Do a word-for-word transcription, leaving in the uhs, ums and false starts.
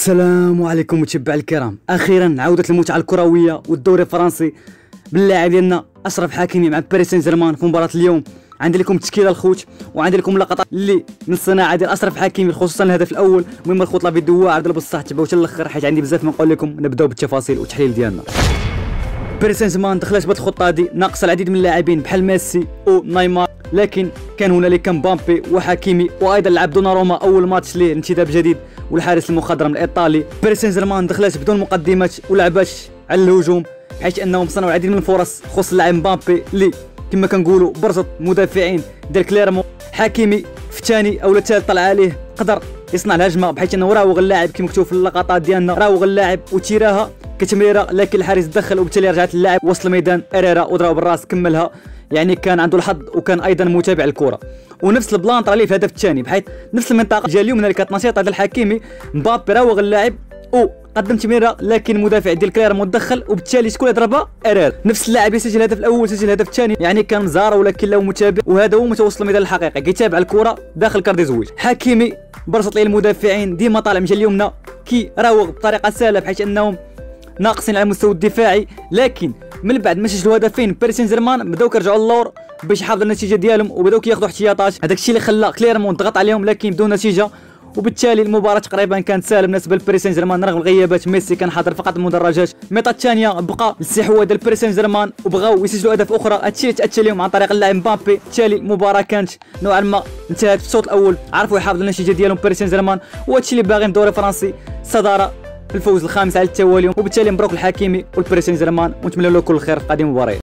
السلام عليكم متابعي الكرام. اخيرا عوده المتعه الكرويه والدوري الفرنسي باللاعب ديالنا اشرف حكيمي مع باريس سان جيرمان في مباراه اليوم. عندي لكم تشكيله الخوت وعندي لكم لقطات اللي من الصناعه ديال اشرف حكيمي خصوصا الهدف الاول. المهم الخوت لا فيديو واعر بصح تبعوا حتى الاخر حيت عندي بزاف ما نقول لكم. نبداو بالتفاصيل والتحليل ديالنا. باريس سان جيرمان دخلت بهذه الخطه هذه ناقصه العديد من اللاعبين بحال ميسي ونيمار، لكن كان هنالك مبابي وحكيمي وايضا لعب دوناروما اول ماتش ليه انتداب جديد والحارس المخضرم الايطالي. باريس سان جيرمان دخلت بدون مقدمات ولعبات على الهجوم حيث انهم صنعوا العديد من الفرص خصوصا اللاعب مبابي اللي كما كنقولوا برزط مدافعين ديال كليرمون. حكيمي في الثاني او الثالث طلع عليه قدر يصنع الهجمه بحيث انه راوغ اللاعب كما مكتوب في اللقطات ديالنا، راوغ اللاعب وتيراها كتمريره لكن الحارس دخل وبالتالي رجعت اللاعب وسط الميدان اريرا وضرب بالراس كملها. يعني كان عنده الحظ وكان ايضا متابع الكره. ونفس البلان طرا ليه في الهدف الثاني بحيث نفس المنطقه جا اليوم هنالك نشيط ديال الحكيمي. مبابي راوغ اللاعب وقدم تمريره لكن المدافع ديال كليرمون دخل وبالتالي شكون اللي ضربها؟ اريرا. نفس اللاعب يسجل الهدف الاول سجل الهدف الثاني، يعني كان مزار ولكن له متابع وهذا هو متوسط الميدان الحقيقي كيتابع الكره داخل كاردي زويج. حكيمي برصت ليه المدافعين ديما طالع من اليمنى كي راوغ بطريقه سهله بحيث انهم ناقصين على المستوى الدفاعي، لكن من بعد ما سجلوا هدفين باريس سان جيرمان بداو كيرجعوا للور باش يحافظوا على النتيجه ديالهم وبداو كياخذوا احتياطات. هذاك الشيء اللي خلى كليرمون ضغط عليهم لكن بدون نتيجه، وبالتالي المباراه تقريبا كانت سهله بالنسبه لباريس سان جيرمان رغم الغيابات. ميسي كان حاضر فقط المدرجات. الميطه الثانيه بقى الاستحواذ ديال باريس سان جيرمان وبغاو يسجلوا اهداف اخرى، هادشي اللي تاتى لهم عن طريق اللاعب مبابي. بالتالي المباراه كانت نوعا ما انتهت في الشوط الاول، عرفوا يحافظوا على النتيجه ديالهم باريس سان جيرمان، وهادشي اللي باغي الدوري الفرنسي صداره الفوز الخامس على التوالي. وبالتالي مبروك الحكيمي والباريس سان جيرمان ونتمنى له كل خير في قادم المباريات.